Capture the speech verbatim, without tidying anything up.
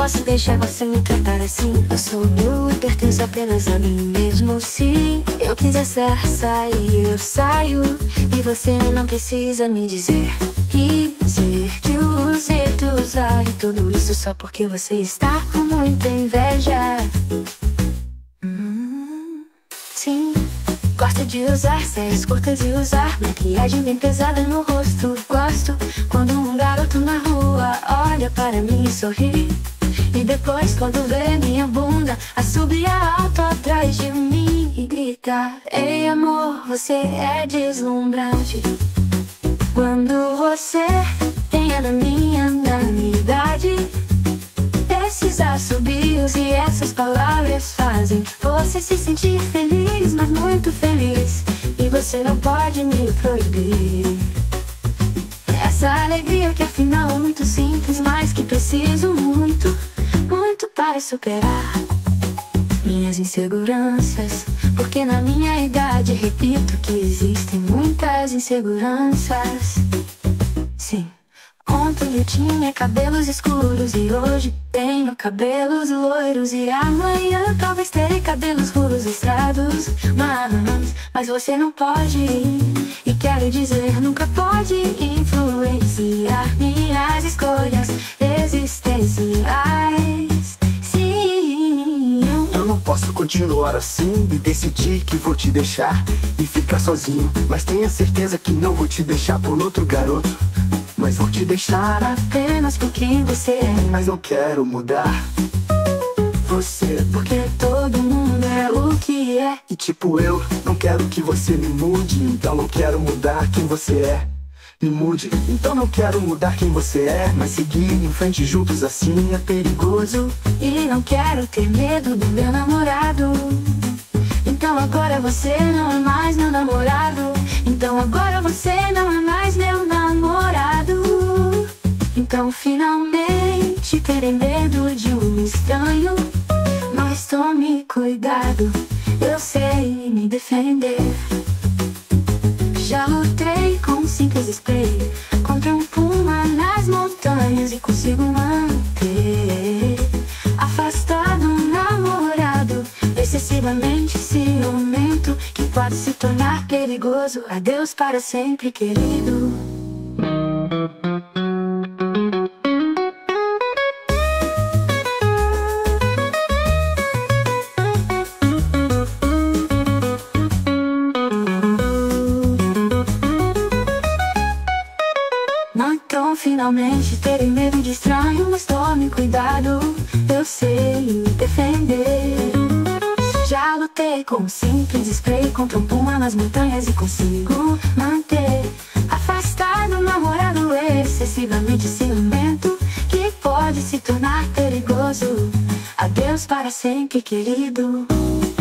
posso deixar você me tratar assim. Eu sou meu e pertenço apenas a mim mesmo. Se eu quiser sair, eu saio, e você não precisa me dizer. Dizer que usei, tu usar, e tudo isso só porque você está com muita inveja. hum, Sim, gosto de usar saias curtas e usar maquiagem bem pesada no rosto. Gosto quando um garoto na rua olha para mim e sorri, e depois quando vê minha bunda assobia alto atrás de mim e grita: ei amor, você é deslumbrante. Quando você tem a minha, na minha idade, esses assobios e essas palavras fazem você se sentir feliz, mas muito feliz, e você não pode me proibir essa alegria que afinal é muito simples, mas que preciso muito, muito para superar minhas inseguranças. Porque na minha idade, repito que existem muitas inseguranças. Sim, ontem eu tinha cabelos escuros e hoje tenho cabelos loiros, e amanhã talvez terei cabelos rulos listrados. Mas, mas você não pode, e quero dizer, nunca pode influenciar minhas escolhas existenciais. Eu não posso continuar assim e decidir que vou te deixar e ficar sozinho, mas tenha certeza que não vou te deixar por outro garoto. Mas vou te deixar apenas por quem você é. Mas não quero mudar você, porque todo mundo é o que é. E tipo, eu não quero que você me mude, então não quero mudar quem você é. Me mude, então não quero mudar quem você é, mas seguir em frente juntos assim é perigoso. E não quero ter medo do meu namorado, então agora você não é mais meu namorado. Então agora você não é mais meu namorado. Então finalmente terei medo de um estranho, mas tome cuidado, eu sei me defender. Já lutei com um simples spray contra um puma nas montanhas e consigo manter afastado um namorado excessivamente ciumento, que pode se tornar perigoso. Adeus para sempre, querido. Então finalmente terei medo de estranho, mas tome cuidado, eu sei me defender. Já lutei com um simples spray contra um puma nas montanhas e consigo manter afastado um namorado excessivamente ciumento, que pode se tornar perigoso. Adeus para sempre, querido.